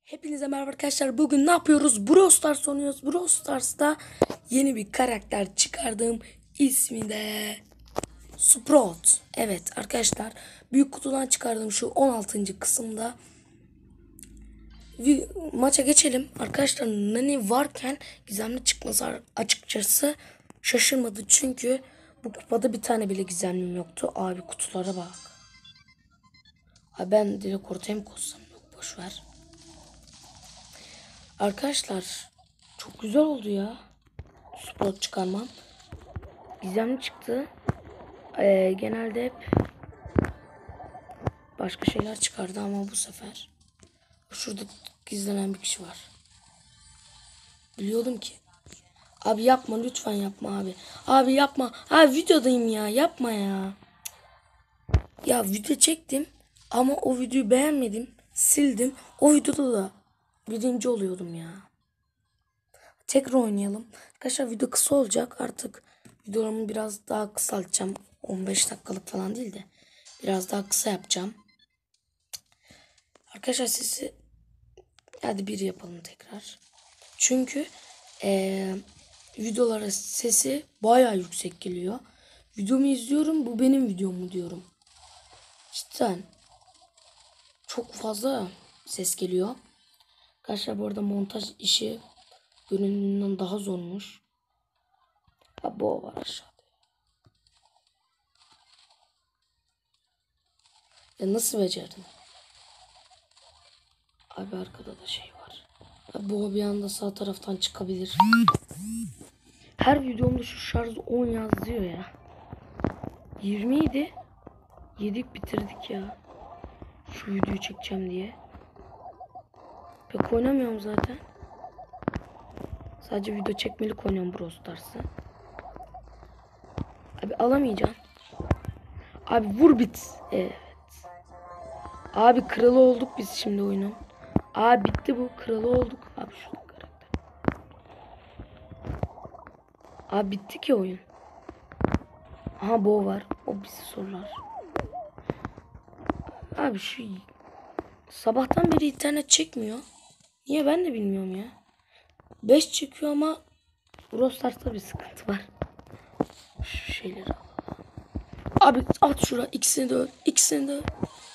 Hepinize merhaba arkadaşlar. Bugün ne yapıyoruz? Brawl Stars oynuyoruz. Brawl Stars'ta yeni bir karakter çıkardım. İsmi de Sprout. Evet arkadaşlar. Büyük kutudan çıkardım şu 16. kısımda. Maça geçelim. Arkadaşlar Nani varken gizemli çıkması açıkçası şaşırmadı. Çünkü bu kupada bir tane bile gizemlim yoktu. Abi kutulara bak. Abi ben direkt ortaya mı koysam? Yok boşver. Arkadaşlar çok güzel oldu ya. Spot çıkarmam. Gizemli çıktı. Genelde hep başka şeyler çıkardı ama bu sefer şurada gizlenen bir kişi var. Biliyordum ki. Abi yapma lütfen yapma abi. Abi yapma. Abi videodayım ya. Yapma ya. Ya video çektim ama o videoyu beğenmedim. Sildim. O videoda da birinci oluyordum ya. Tekrar oynayalım. Arkadaşlar video kısa olacak. Artık videolarımı biraz daha kısaltacağım. 15 dakikalık falan değil de biraz daha kısa yapacağım. Arkadaşlar sesi hadi bir yapalım tekrar. Çünkü videolara sesi bayağı yüksek geliyor. Videomu izliyorum. Bu benim videom mu diyorum. Cidden çok fazla ses geliyor. Arkadaşlar bu arada montaj işi göründüğünden daha zormuş. Ha, bu var aşağıda. Ya nasıl becerdin? Abi arkada da şey var. Abi bu bir anda sağ taraftan çıkabilir. Her videomda şu şarj 10 yazıyor ya. 20 idi. Yedik bitirdik ya. Şu videoyu çekeceğim diye. Pek oynamıyorum zaten. Sadece video çekmelik oynuyorum Brawl Stars'ı. Abi alamayacağım. Abi vur bit. Evet. Abi kralı olduk biz şimdi oyunun. Abi bitti bu. Kralı olduk. Abi şurada karakter. Abi bitti ki oyun. Aha Bo var. O bizi sorular. Abi şu sabahtan beri internet çekmiyor. Niye ben de bilmiyorum ya. 5 çekiyor ama Brawl Stars'ta bir sıkıntı var. Şu şeyleri al. Abi at şura. İkisini de öl. İkisini de öl.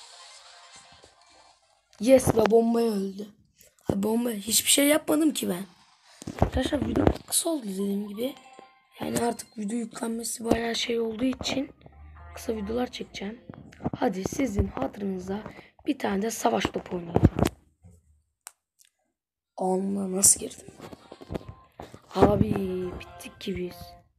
Yes be bombaya öldü. Abi bombaya hiçbir şey yapmadım ki ben. Arkadaşlar video kısa oldu dediğim gibi. Yani artık video yüklenmesi bayağı şey olduğu için kısa videolar çekeceğim. Hadi sizin hatırınıza bir tane de savaş topu oynayacağım. Allah nasıl girdim? Abi bittik ki biz.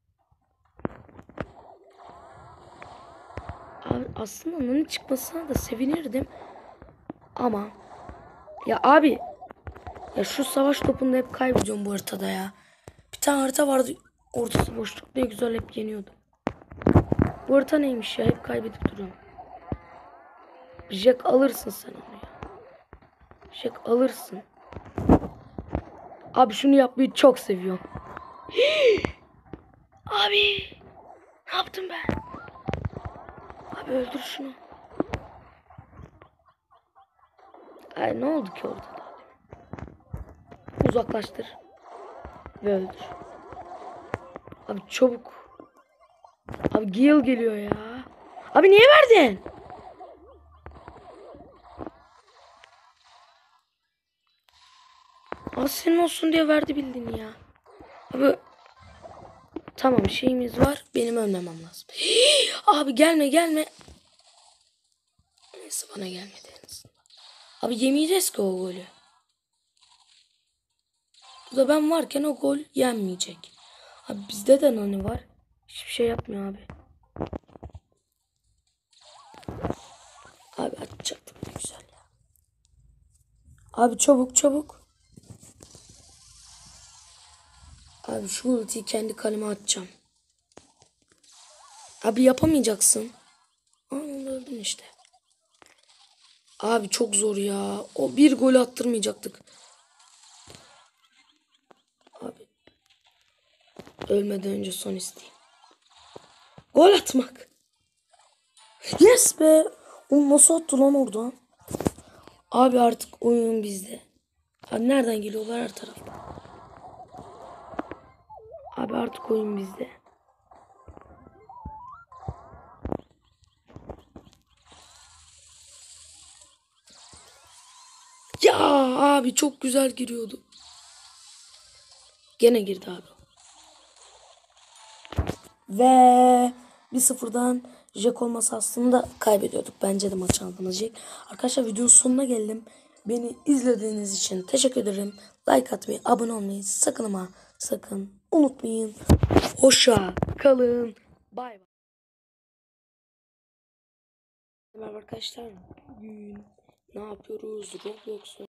Abi aslında onun çıkmasına da sevinirdim. Ama ya abi ya şu savaş topunda hep kaybediyorum bu haritada ya. Bir tane harita vardı ortası boşluk ne güzel hep yeniyordu. Bu harita neymiş ya hep kaybedip duruyorum. Jack alırsın sen onu ya. Jack alırsın. Abi şunu yapmayı çok seviyorum. Abi ne yaptım ben? Abi öldür şunu. Ay ne oldu ki orada da? Uzaklaştır. Ve öldür. Abi çabuk. Abi Gale geliyor ya. Abi niye verdin? Abi senin olsun diye verdi bildiğini ya. Abi tamam şeyimiz var. Benim ölmemem lazım. Abi gelme gelme. Neyse bana gelmedi en azından. Abi yemeyeceğiz ki o golü. Burada ben varken o gol yenmeyecek. Abi bizde de Nani var. Hiçbir şey yapmıyor abi. Abi atacaktım ne güzel ya. Abi çabuk çabuk. Abi şu ultiyi kendi kaleme atacağım. Abi yapamayacaksın. Aa öldün işte. Abi çok zor ya. O bir gol attırmayacaktık. Abi ölmeden önce son isteğim. Gol atmak. Yes be. O nasıl attı lan oradan? Abi artık oyun bizde. Abi nereden geliyorlar her tarafta? Abi artık oyun bizde. Ya abi çok güzel giriyordu. Gene girdi abi. Ve 1-0'dan Jack olmasa aslında kaybediyorduk. Bence de maç alınacak. Arkadaşlar videonun sonuna geldim. Beni izlediğiniz için teşekkür ederim. Like atmayı, abone olmayı sakın ama sakın unutmayın. Hoşça kalın. Bay bay. Merhaba arkadaşlar. Bugün ne yapıyoruz? Roblox